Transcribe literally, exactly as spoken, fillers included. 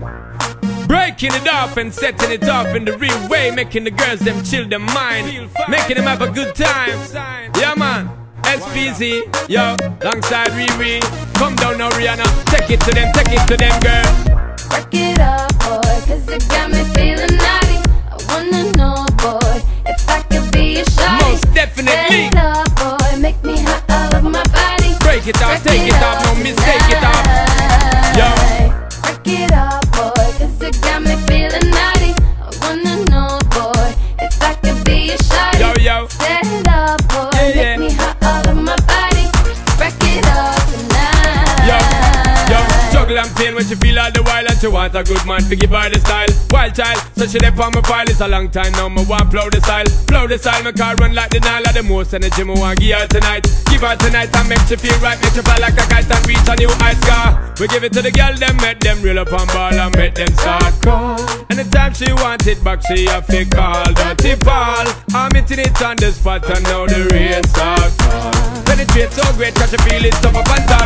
Breaking it off and setting it off in the real way, making the girls them chill their mind, making them have a good time. Yeah man, S P Z, yo, alongside Riri. Come down now Rihanna, take it to them, take it to them girl. Break it up boy, cause it got me feeling naughty. I wanna know boy, if I could be a shawty. Most definitely. Set it up boy, make me hot all over my body. Break it off, Break take it, it off, no up mistake it off. Yo. Break it up boy, cause it got me feeling naughty. I wanna know boy, if I could be a shawty. Yo, yo. Set it up boy, Yeah, yeah. make me hot all over my body. Break it up tonight. Yo, yo, juggle and pain when she feel all the while, and she want a good man to give her the style. Wild child, so she dey on my file. It's a long time now, me want blow the style. Blow the style, my car run like the Nile. The most energy me want give her tonight. Give her tonight and make she feel right. Make she fly like a kite and reach a new high scar. We give it to the girl, them make them reel up on ball and make them start call. Anytime she want it back, she have to call. Dirty ball, I'm hitting it on the spot and now the rain starts fall. Penetrate so great, cause she feel it up up and down.